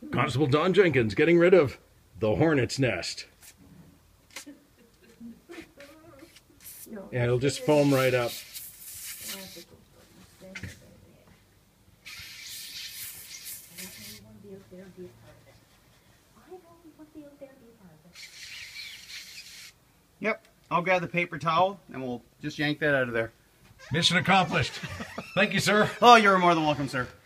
Constable Don Jenkins getting rid of the hornet's nest. Yeah, it'll just foam right up. Yep, I'll grab the paper towel and we'll just yank that out of there. Mission accomplished. Thank you, sir. Oh, you're more than welcome, sir.